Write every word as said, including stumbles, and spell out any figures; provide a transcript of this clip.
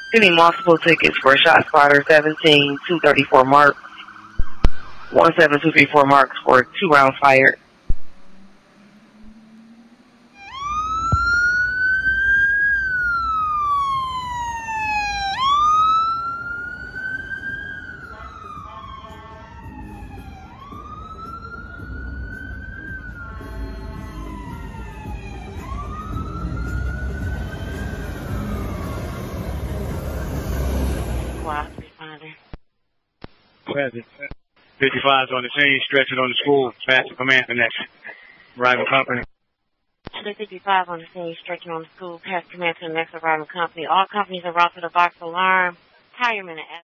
Getting multiple tickets for Shot Spotter seventeen, two thirty-four marks. one seven two three four marks for two rounds fired. Wow, responder. Present. fifty-five's on the scene, stretching on the school, fast command connection. Arriving company. fifty-five on the scene, stretching on the school, past command to the next arriving company. All companies are routed to the box alarm. Tireman